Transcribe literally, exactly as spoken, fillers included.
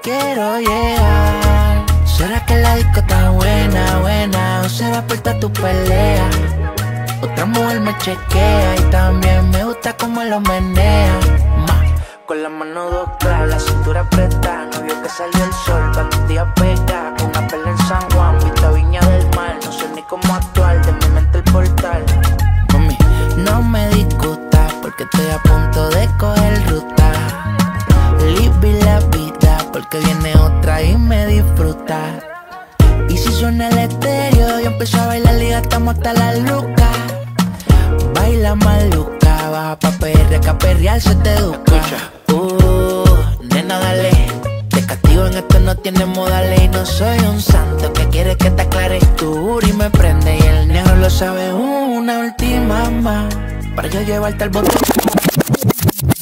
quiero llegar. ¿Será que la disco está buena, buena? ¿O será por toda tu pelea? Otra mujer me chequea y también me gusta cómo lo menea. Ma, con la mano dos claras, la cintura apretada. No vio que salió el sol, pa' tu día pega. Con una pela en San Juan, vista Viña del Mar. No sé ni cómo actuar, de mi mente el portal. Mami, no me discutas, porque estoy a punto de coger ruta. Live la vida, porque viene otra y me disfruta. Y si suena el estéreo, yo empiezo a bailar y gastamos hasta la luca. Baila maluca, baja pa' perrear, que a perrear se te educa. Uh, nena dale, te castigo en esto no tiene modales. Y no soy un santo que quiere que te aclare. Tu booty me prende y el negro lo sabe. Una última más, para yo llevarte al bote.